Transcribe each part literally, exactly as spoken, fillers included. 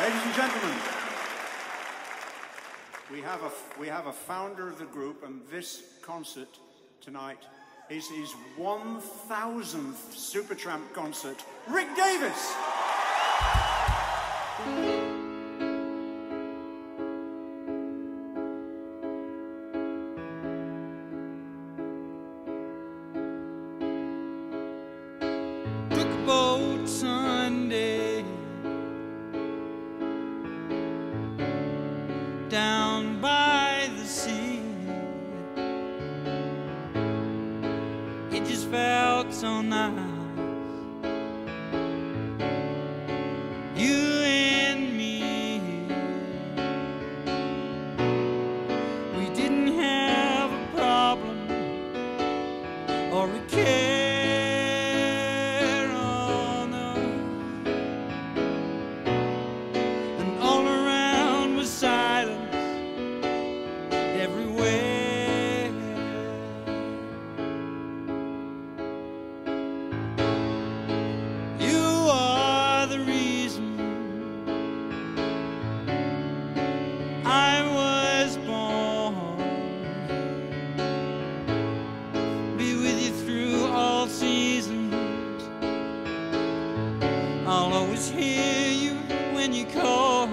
Ladies and gentlemen, we have a we have a founder of the group, and this concert tonight is his one thousandth Supertramp concert. Rick Davies. Took a boat Sunday down by the sea. It just felt so nice, you and me. We didn't have a problem or a care on earth, and all around was silence everywhere. You are the reason I was born. Be with you through all seasons. I'll always hear you when you call.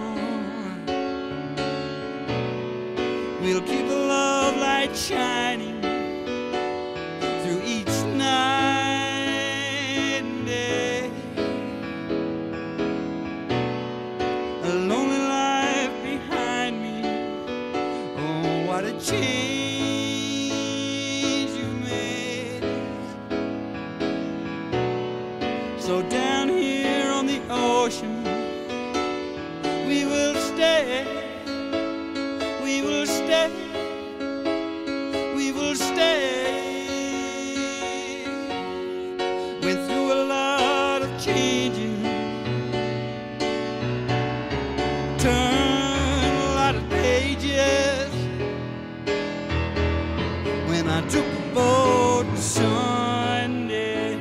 We'll keep the love light shining through each night and day. A lonely life behind me. Oh, what a change you've made. So down here on the ocean, we will stay. We will stay. We will stay. Went through a lot of changing, turned a lot of pages when I took a boat Sunday.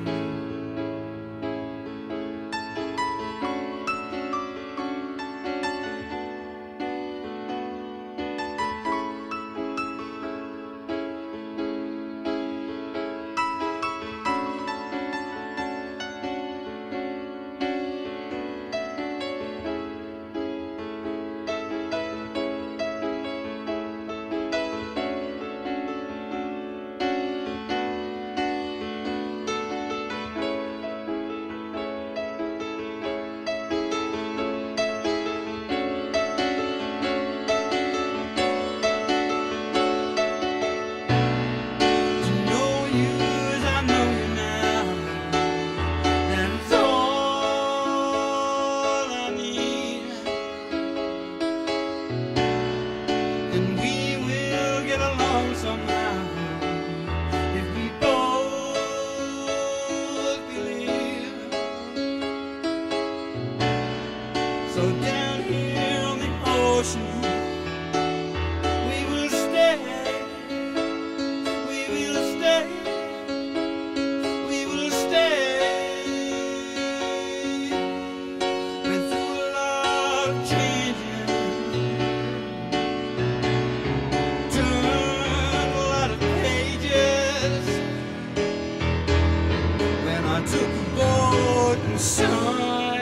Somehow, if we both believe. So down here on the ocean, we will stay. We will stay. We will stay. Went through a lot of changing, took a boat and sun.